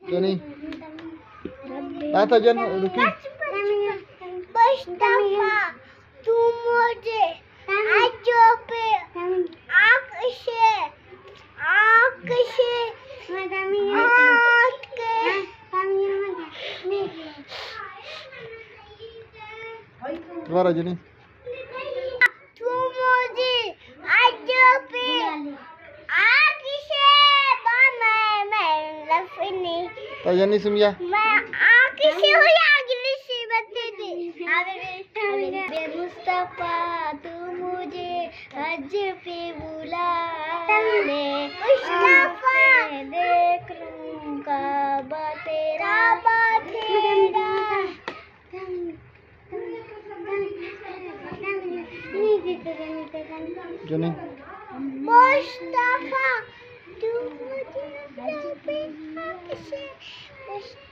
जनी आता जन रुकी मुस्तफा तू मुझे हज्जों पे आँख से दोबारा जनी तू मुझे हज्जों पे आँख से मैं लफनी तो जनी सुमिया मैं आँख से हो या अगली सी बत्ती दी मुस्तफा तू मुझे हज पे बुला ले मुस्तफा देख लूंगा तेरा जनी मुस्तफा तू मुझे हज पे